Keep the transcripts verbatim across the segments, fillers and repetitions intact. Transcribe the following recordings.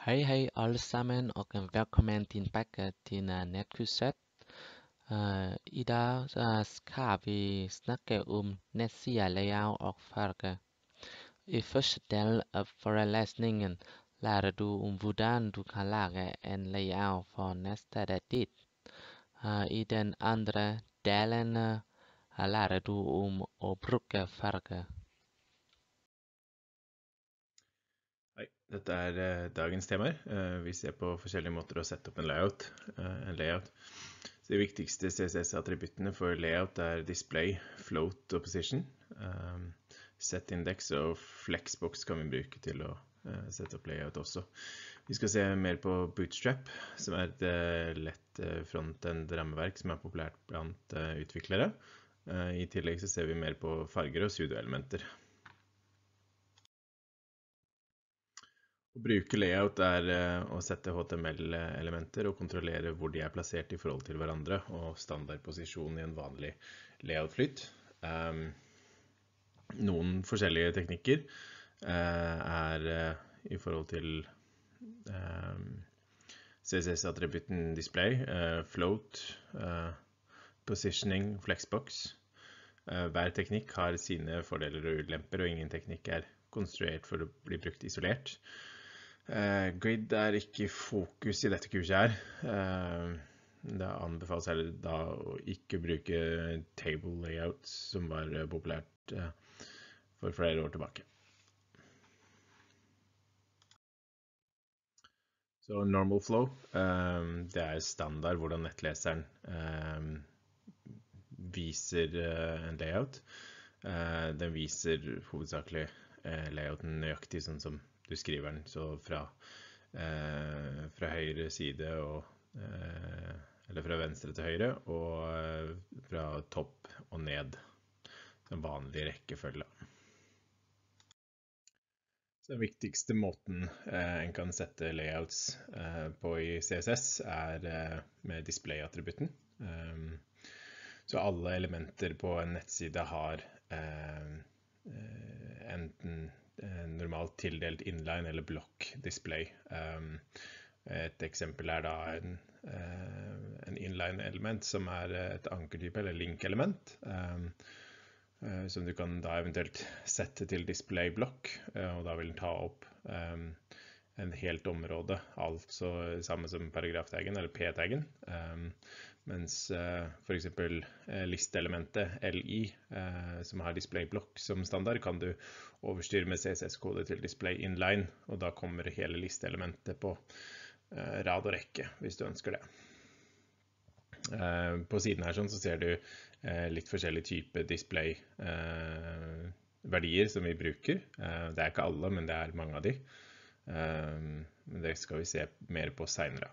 Hei, hei alle sammen, og velkommen tilbake til uh, Netkurset. Uh, I dag uh, skal vi snakke om nettsider, layout og farge. I første del av forelesningen lærer du om hvordan du kan lage en layout for nettstedet ditt. Uh, I den andre delen uh, lærer du om å bruke farge. Hei, dette er eh, dagens temaer. Eh, vi ser på forskjellige måter å sette opp en layout. eh, en layout. Så de viktigste C S S-attributtene for layout er display, float og position. Um, Set-index og flexbox kan vi bruke til å eh, sette opp layout også. Vi skal se mer på Bootstrap, som er et eh, lett eh, front-end-rammeverk som er populært blant eh, utviklere. Eh, I tillegg så ser vi mer på farger og pseudo-elementer. Å bruke layout er eh, å sette H T M L-elementer og kontrollere hvor de er plassert i forhold til hverandre og standardposisjon i en vanlig layout-flyt. Um, noen forskjellige teknikker uh, er uh, i forhold til um, C S S-attributten display, uh, float, uh, positioning, flexbox. Uh, hver teknikk har sine fordeler og ulemper, og ingen teknikk er konstruert for å bli brukt isolert. Uh, grid er ikke fokus i dette kurset her. Uh, det anbefales heller da å ikke bruke table layouts, som var uh, populært uh, for flere år tilbake. Så normal flow, um, det er standard hvordan nettleseren um, viser uh, en layout. Uh, den viser hovedsakelig uh, layouten nøyaktig sånn som du skriver den, så fra, eh, fra høyre side og, eh, eller fra venstre til høyre, og eh, fra topp og ned, som vanlig rekkefølge. Så den viktigste måten eh, en kan sette layouts eh, på i C S S er eh, med display-attributten. Um, så alle elementer på en nettside har eh, enten normalt tildelt inline eller block display. Um, et eksempel er da en, uh, en inline element som er et ankertype eller link element, um, uh, som du kan da eventuelt sette til display block, uh, og da vil den ta opp um, en helt område, altså samme som paragraftaggen eller p-taggen. Um, mens uh, for eksempel uh, listeelementet li, uh, som har display block som standard, kan du overstyre med C S S-kode til display inline, og da kommer hele listeelementet på uh, rad og rekke, hvis du ønsker det. Uh, på siden her sånn, så ser du uh, litt forskjellige typer display uh, verdier som vi bruker. Uh, det er ikke alle, men det er mange av de. Um, det skal vi se mer på senere.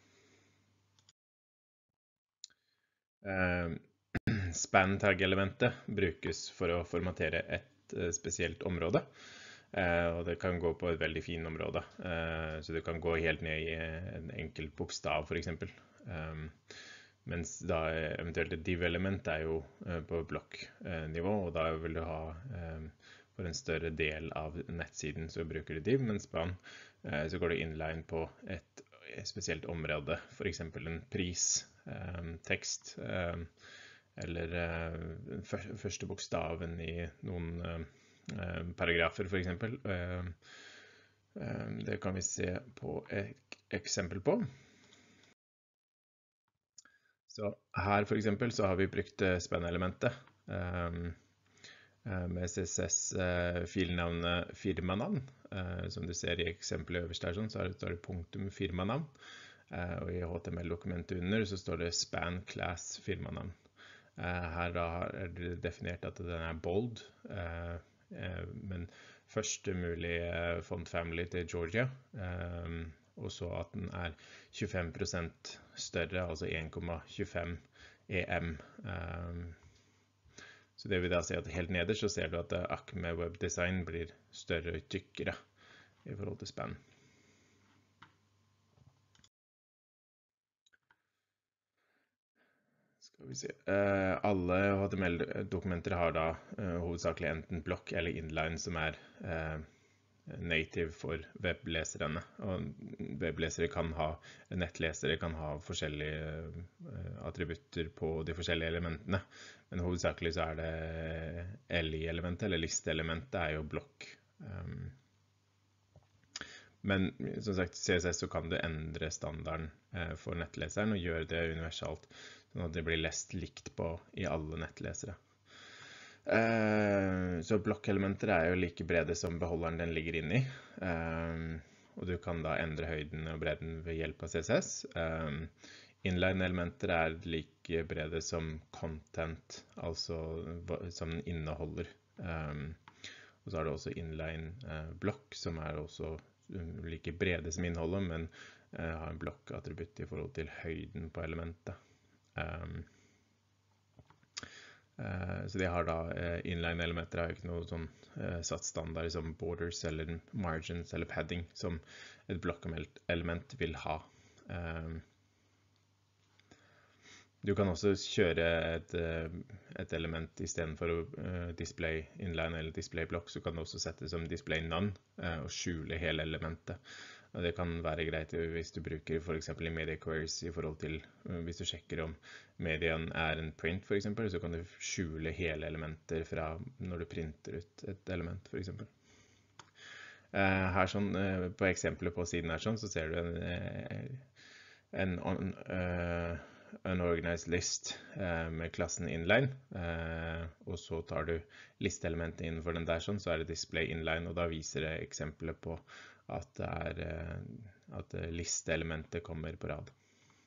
Um, span tag-elementet brukes for å formatere et uh, spesielt område, uh, og det kan gå på et veldig fin område, uh, så du kan gå helt ned i en enkelt bokstav for eksempel. Um, mens da eventuelt et div-element er jo uh, på blokknivå, uh, og da vil du ha um, for en større del av nettsiden så bruker du div, men span eh, så går det inline på et, et spesielt område, for eksempel en pris, eh, tekst, eh, eller eh, første bokstaven i noen eh, paragrafer for eksempel. Eh, eh, det kan vi se på et eksempel på. Så her for eksempel så har vi brukt span-elementet. Eh, med C S S-filnavnet firmanavn. Som du ser i eksempelet øverst her, så står det punktum firmanavn. Og i H T M L-dokumentet under så står det span class firmanavn. Her da er det definert at den er bold, men første mulig font family til Georgia, og så at den er tjuefem prosent større, altså en komma tjuefem E M. Så det vil da si at helt nederst så ser du at Acme Web Design blir større og tykkere i forhold til span. Skal vi se. Uh, alle H T M L-dokumenter har da uh, hovedsakelig enten block eller inline som er uh, native for webleserne. Og weblesere kan ha, nettlesere kan ha forskjellige attributter på de forskjellige elementene. Men hovedsakelig så er det L I-elementet, eller listeelementet er jo blokk. Men som sagt, C S S så kan du endre standarden for nettleseren og gjøre det universalt, sånn at det blir lest likt på i alle nettlesere. Så blokkelementer er jo like brede som beholderen den ligger inne i, og du kan da endre høyden og bredden ved hjelp av C S S. Inline-elementer er like brede som content, altså som den inneholder. Og så har du også inline-blokk, som er også like brede som innholdet, men har en blokk-attributt i forhold til høyden på elementet. Så de har da inline-elementer har jo ikke noe sånn satt standard som borders eller margins eller padding som et blokkelement vil ha. Du kan også kjøre et, et element i stedet for å display inline eller display block, så kan du også sette som display none og skjule hele elementet. Og det kan være greit hvis du bruker for eksempel i media queries i forhold til, hvis du sjekker om medien er en print for eksempel, så kan du skjule hele elementer fra når du printer ut et element for eksempel. Her sånn, på eksempelet på siden her sånn, så ser du en, en on, uh, unorganized list uh, med klassen inline, uh, og så tar du listeelementet innenfor den der sånn, så er det display inline, og da viser det eksempelet på at det er uh, at listeelementet kommer på rad.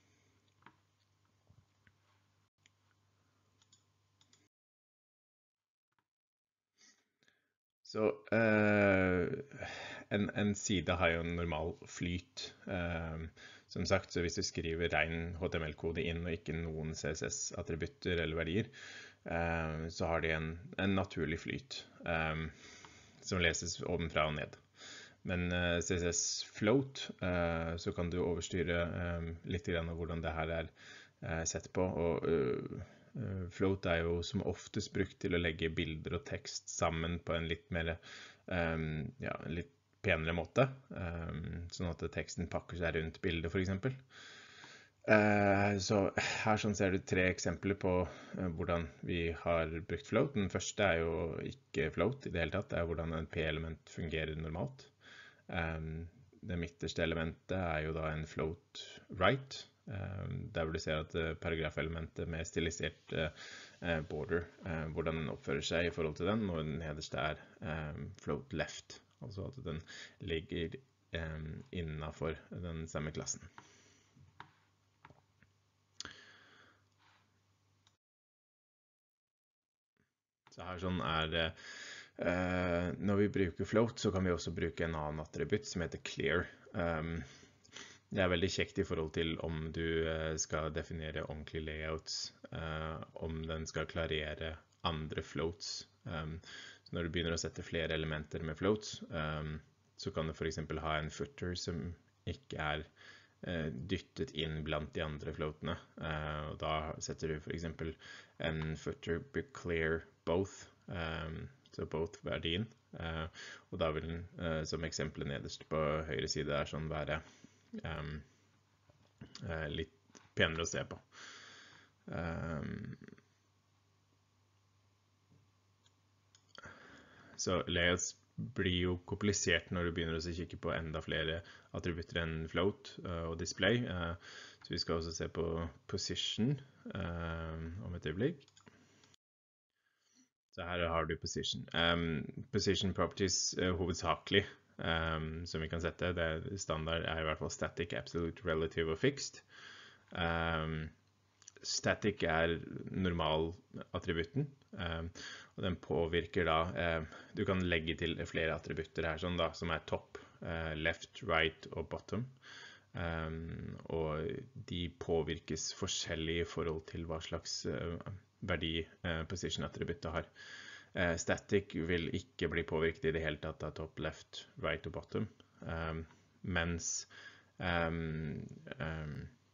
Så uh, en, en side har jo en normal flyt, uh, som sagt, så hvis du skriver ren H T M L-kode inn og ikke noen C S S-attributter eller verdier, uh, så har de en, en naturlig flyt um, som leses ovenfra og ned. Men uh, C S S float, uh, så kan du overstyre um, litt grann av hvordan det her er uh, sett på, og uh, float er jo som oftest brukt til å legge bilder og tekst sammen på en litt mer, um, ja, litt penere måte, um, sånn at teksten pakker seg rundt bildet for eksempel. Uh, så her sånn ser du tre eksempler på uh, hvordan vi har brukt float. Den første er jo ikke float i det hele tatt, det er hvordan en P-element fungerer normalt. Um, det midterste elementet er jo da en float right, um, der hvor du ser at uh, paragrafelementet med stilisert uh, border, uh, hvordan den oppfører seg i forhold til den, og den nederste er um, float left, altså at den ligger um, innenfor den samme klassen. Så her sånn er det. Uh, når vi bruker float, så kan vi også bruke en annen attributt som heter clear. Um, det er veldig kjekt i forhold til om du uh, skal definere ordentlige layouts, uh, om den skal klarere andre floats. Um, så når du begynner å sette flere elementer med floats, um, så kan du for eksempel ha en footer som ikke er uh, dyttet inn blant de andre floatene. Uh, og da setter du for eksempel en footer with clear both, um, så both verdien, uh, og da vil den, uh, som eksempelet nederst på høyre side er sånn være um, uh, litt penere å se på. Um, så layouts blir jo komplisert når du begynner å kikke på enda flere attributter enn float uh, og display, uh, så vi skal også se på position uh, om et øyeblikk. Så her har du position. Um, position properties uh, hovedsakelig um, som vi kan sette. Det standard er i hvert fall static, absolute, relative og fixed. Um, static er normal attributten, um, og den påvirker da, uh, du kan legge til flere attributter her sånn da, som er top, uh, left, right og bottom. Um, og de påvirkes forskjellig i forhold til hva slags uh, verdi uh, position-attributtet har. Uh, static vil ikke bli påvirket i det hele tatt av top, left, right og bottom, um, mens um, um,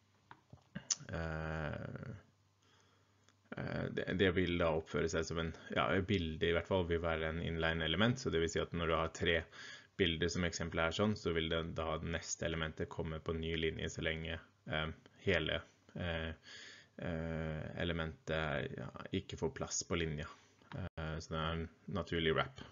uh, uh, det, det vil da oppføre seg som en, ja, bilde i hvert fall vil være en inline element, så det vil si at når du har tre bildet som eksempel er sånn, så vil det da neste elementet komme på ny linje så lenge eh, hele eh, elementet ja, ikke får plass på linja. Eh, så det er en naturlig wrap.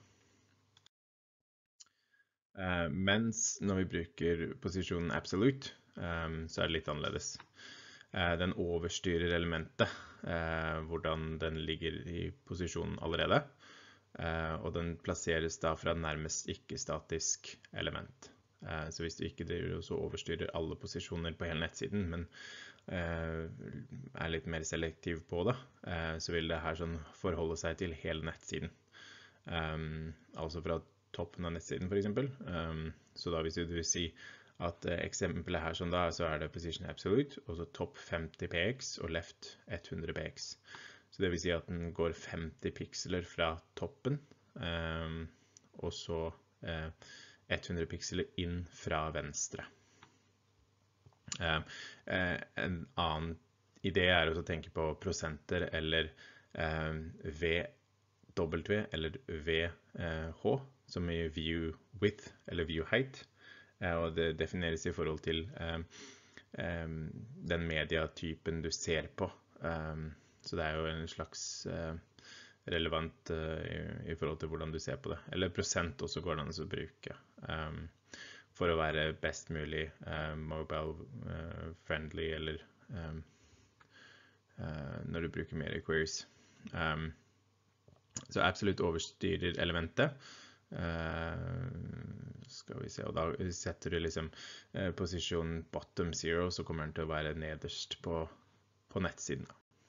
Eh, mens når vi bruker posisjonen absolute, eh, så er det litt annerledes. Eh, den overstyrer elementet, eh, hvordan den ligger i posisjonen allerede. Uh, og den plasseres da fra nærmest ikke-statisk element. Uh, så hvis du ikke driver og så overstyrer alle posisjoner på hele nettsiden, men uh, er litt mer selektiv på det, uh, så vil det her sånn forholde seg til hele nettsiden. Um, altså fra toppen av nettsiden for eksempel. Um, så da hvis du vil si at uh, eksempelet her sånn da, så er det position absolute, og så topp femti px og left hundre px. Så det vil si at den går femti piksler fra toppen, eh, og så eh, hundre piksler inn fra venstre. Eh, eh, en annen idé er å tenke på prosenter eller eh, V W eller V H, som i view width eller view height, eh, og det defineres i forhold til eh, eh, den mediatypen du ser på. Eh, Så det er jo en slags eh, relevant eh, i, i forhold til hvordan du ser på det. Eller prosent også går det an å bruke um, for å være best mulig uh, mobile uh, friendly eller um, uh, når du bruker mer queries. Um, så absolutt overstyrer elementet. Uh, skal vi se, og da setter du liksom uh, posisjonen bottom zero, så kommer den til å være nederst på, på nettsiden.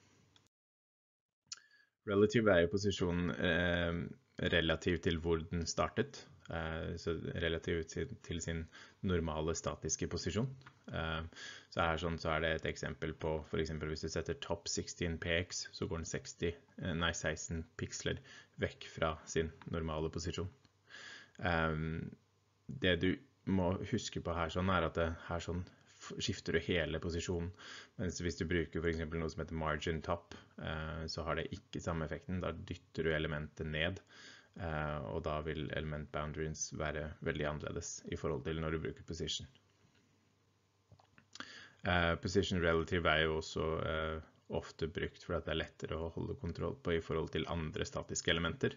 Relative er jo posisjonen eh, relativ til hvor den startet, eh, så relativ til, til sin normale statiske posisjon. Eh, så her sånn, så er det et eksempel på, for eksempel hvis du setter top seksten px, så går den seksti, eh, nei, seksten piksler vekk fra sin normale posisjon. Eh, det du må huske på her sånn er at det her sånn skifter du hele posisjonen, mens hvis du bruker for eksempel noe som heter margin top, eh, så har det ikke samme effekten. Da dytter du elementet ned, eh, og da vil element boundaries være veldig annerledes i forhold til når du bruker position. Eh, position relative er jo også eh, ofte brukt for at det er lettere å holde kontroll på i forhold til andre statiske elementer.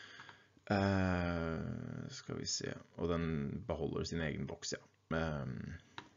Eh, skal vi se, og den beholder sin egen boks, ja. Eh,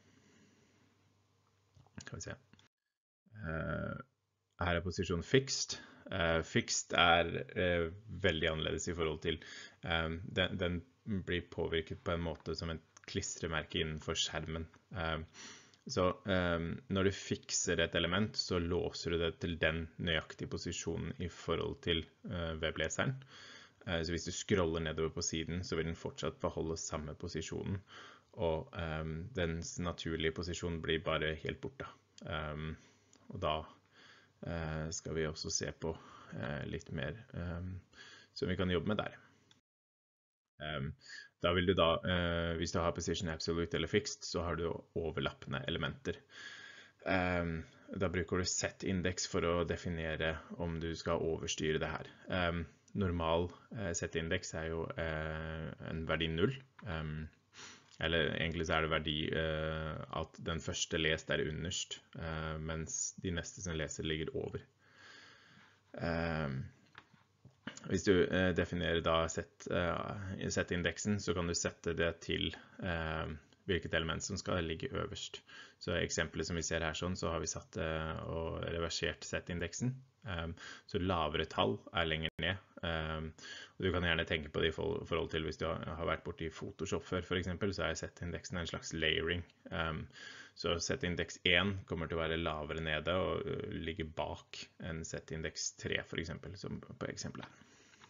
Skal vi se. Uh, her er posisjon fixed. Uh, fixed er uh, veldig annerledes i forhold til um, den, den blir påvirket på en måte som et klistremerke innenfor skjermen. Uh, så um, når du fikser et element, så låser du det til den nøyaktige posisjonen i forhold til uh, webleseren. Uh, så hvis du scroller nedover på siden, så vil den fortsatt beholde samme posisjonen, og um, dens naturlige posisjon blir bare helt borte. Um, og da uh, skal vi også se på uh, litt mer um, som vi kan jobbe med der. Um, da vil du da, uh, hvis du har position absolute eller fixed, så har du overlappende elementer. Um, da bruker du set index for å definere om du skal overstyre det her. Um, normal uh, set index er jo uh, en verdi null. Um, Eller egentlig så er det verdi uh, at den første lest er underst, uh, mens de neste som leser ligger over. Uh, hvis du uh, definerer da set, uh, set-indeksen, så kan du sette det til uh, hvilket element som skal ligge øverst. Så i eksempelet som vi ser her sånn, så har vi satt uh, og reversert set-indeksen. Um, så lavere tall er lenger ned. Um, og du kan gjerne tenke på det i forhold til hvis du har vært borte i Photoshop før, for eksempel, så er set-indeksen en slags layering. Um, så set-indeks én kommer til å være lavere nede og uh, ligge bak en set-indeks tre, for eksempel, som på eksempelet her.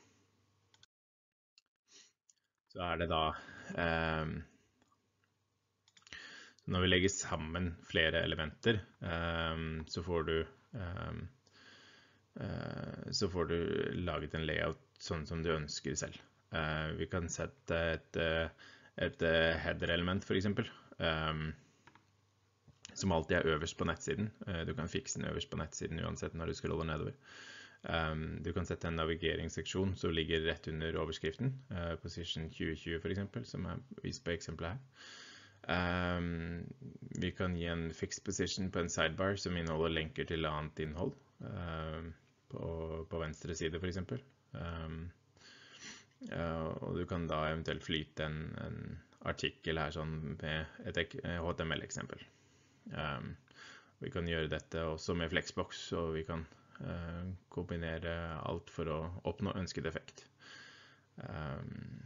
Så er det da um, når vi legger sammen flere elementer, um, så får du um, uh, så får du laget en layout sånn som du ønsker selv. Uh, vi kan sette et, et header-element for eksempel, um, som alltid er øverst på nettsiden. Uh, du kan fikse den øverst på nettsiden uansett når du scroller nedover. Um, du kan sette en navigeringsseksjon som ligger rett under overskriften, uh, position tjue tjue for eksempel, som er vist på eksempelet her. Um, vi kan gi en fixed position på en sidebar som inneholder lenker til annet innhold, uh, på, på venstre side for eksempel. Um, uh, og du kan da eventuelt flyte en, en artikkel her sånn med et H T M L-eksempel. Um, vi kan gjøre dette også med Flexbox, og vi kan uh, kombinere alt for å oppnå ønsket effekt. Um,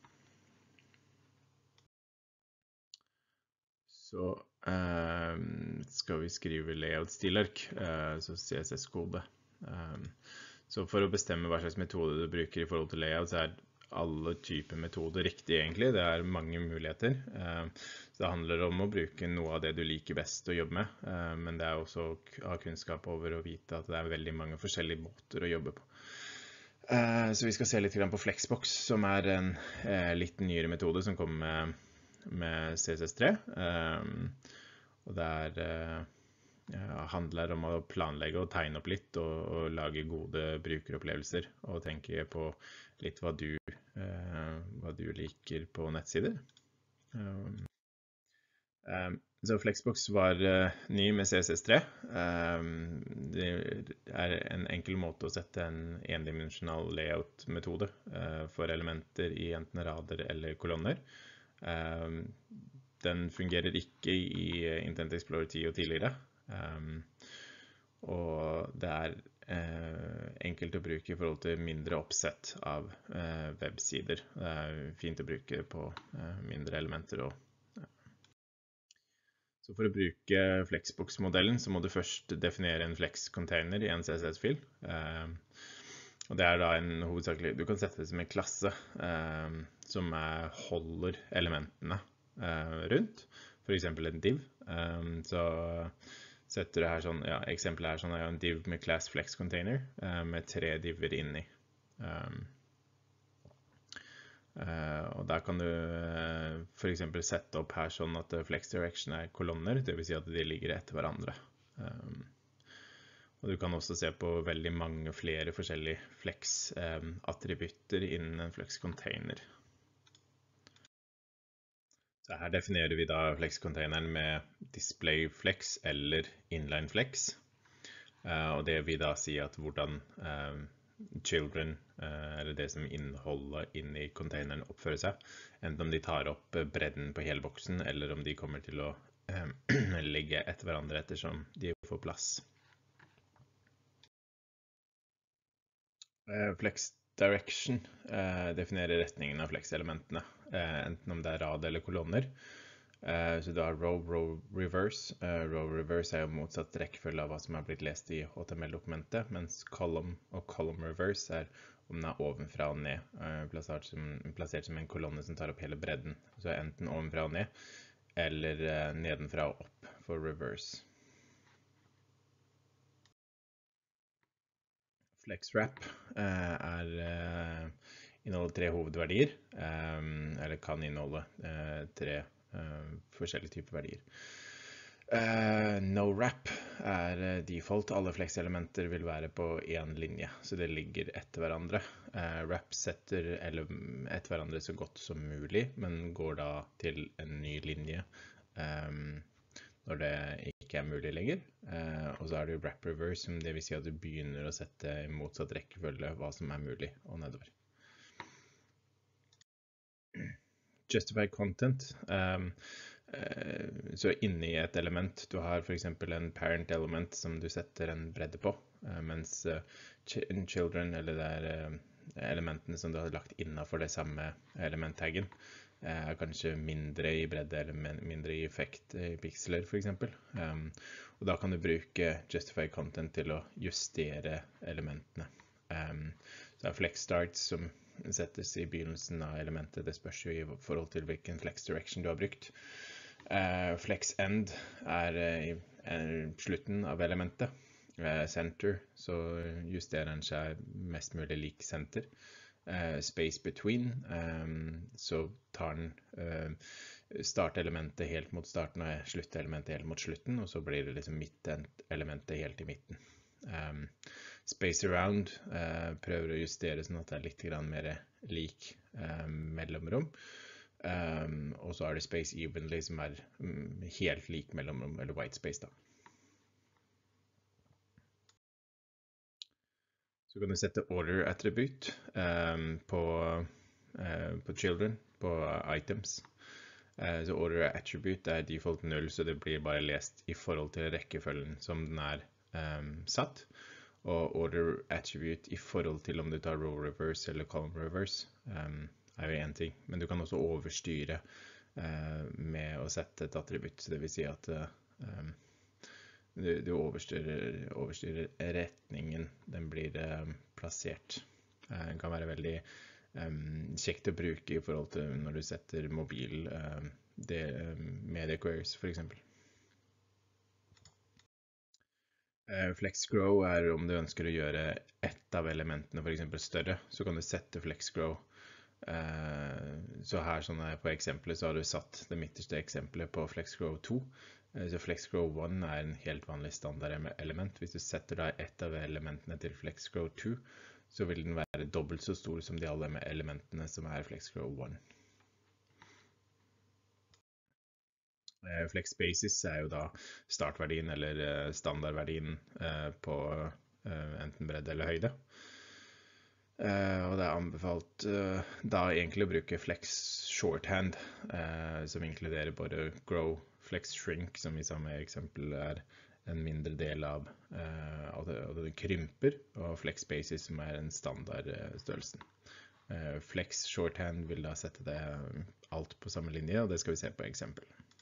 Så um, skal vi skrive layout-stilark, uh, så C S S-kode. Um, så for å bestemme hva slags metode du bruker i forhold til layout, så er alle typer metoder riktig egentlig. Det er mange muligheter. Uh, så det handler om å bruke noe av det du liker best å jobbe med, uh, men det er også å ha kunnskap over å vite at det er veldig mange forskjellige måter å jobbe på. Uh, så vi skal se litt på Flexbox, som er en uh, litt nyere metode som kommer med med C S S tre, um, og det er, uh, handler om å planlegge og tegne opp litt og, og lage gode brukeropplevelser og tenke på litt hva du, uh, hva du liker på nettsider. Um, um, så Flexbox var uh, ny med C S S tre. Um, det er en enkel måte å sette en endimensjonal layout-metode uh, for elementer i enten rader eller kolonner. Um, den fungerer ikke i Internet Explorer ti og tidligere, um, og det er uh, enkelt å bruke i forhold til mindre oppsett av uh, websider. Det er fint å bruke på uh, mindre elementer. Og, uh. Så for å bruke Flexbox-modellen så må du først definere en Flex-container i en C S S-fil. Uh, Og det er da en hovedsakelig, du kan sette det som en klasse eh, som er, holder elementene eh, rundt, for eksempel en div. Um, så setter du her sånn, ja, eksempelet her sånn er jo en div med class flex container eh, med tre diver inni. Um, eh, og der kan du eh, for eksempel sette opp her sånn at flex direction er kolonner, det vil si at de ligger etter hverandre. Um, Og du kan også se på veldig mange flere forskjellige Flex-attributter innen en Flex-container. Så her definerer vi da Flex-containeren med display flex eller inline flex. Og det vil da si at hvordan children, eller det som innholdet inni containeren, oppfører seg. Enten om de tar opp bredden på hele boksen, eller om de kommer til å ligge etter hverandre ettersom de får plass. Flex direction eh, definerer retningen av flex-elementene, eh, enten om det er rad eller kolonner. Eh, så du har row, row, reverse. Eh, row, reverse er jo motsatt rekkefølge av hva som er blitt lest i H T M L-dokumentet, mens column og column reverse er om den er ovenfra og ned, eh, plassert, som, plassert som en kolonne som tar opp hele bredden. Så enten ovenfra og ned, eller eh, nedenfra og opp for reverse. FlexWrap eh, er, eh, inneholder tre hovedverdier, eh, eller kan inneholde eh, tre eh, forskjellige typer verdier. Eh, NoWrap er default. Alle Flex-elementer vil være på en linje, så det ligger etter hverandre. Eh, wrap setter etter hverandre så godt som mulig, men går da til en ny linje eh, når det ikke er mulig lenger. Eh, og så er det jo wrap reverse, som det vil si at du begynner å sette i motsatt rekkefølge hva som er mulig og nedover. Justify content. Um, uh, så inni et element, du har for eksempel en parent element som du setter en bredde på, uh, mens uh, ch children, eller det er uh, elementene som du har lagt innenfor det samme elementtaggen, er kanskje mindre i bredde eller mindre i effekt i pixeler for eksempel. Um, og da kan du bruke Justify Content til å justere elementene. Um, så er Flex Start som settes i begynnelsen av elementet, det spørs jo i forhold til hvilken Flex Direction du har brukt. Uh, Flex End er i uh, slutten av elementet. Uh, center, så justerer den seg mest mulig lik center. Uh, space between, um, så tar den uh, startelementet helt mot starten og sluttelementet helt mot slutten, og så blir det liksom midtelementet helt i midten. Um, Space around uh, prøver å justere sånn at det er litt grann mer lik uh, mellomrom. Um, og så er det space evenly som er um, helt lik mellomrom, eller white space da. Så kan du sette order attribute um, på, uh, på children, på items. Uh, så order attribute er default null, så det blir bare lest i forhold til rekkefølgen som den er um, satt. Og order attribute i forhold til om du tar row reverse eller column reverse um, er jo en ting, men du kan også overstyre uh, med å sette et attributt, så det vil si at uh, um, du, du overstyrer, overstyrer retningen den blir uh, plassert. Uh, det kan være veldig um, kjekt å bruke i forhold til når du setter mobil uh, det, uh, media queries for eksempel. FlexGrow er om du ønsker å gjøre ett av elementene for eksempel større, så kan du sette FlexGrow. Så her sånn på eksempelet så har du satt det midterste eksempelet på FlexGrow to. Så FlexGrow one er en helt vanlig standard element. Hvis du setter da ett av elementene til FlexGrow two, så vil den være dobbelt så stor som de alle elementene som er FlexGrow one. FlexBasis er jo da startverdien eller standardverdien på enten bredde eller høyde. Og det er anbefalt da egentlig å bruke Flex Shorthand, som inkluderer både Grow, Flex Shrink, som i samme eksempel er en mindre del av at det krymper, og FlexBasis som er en standardstørrelsen. Flex Shorthand vil da sette det alt på samme linje, og det skal vi se på eksempel.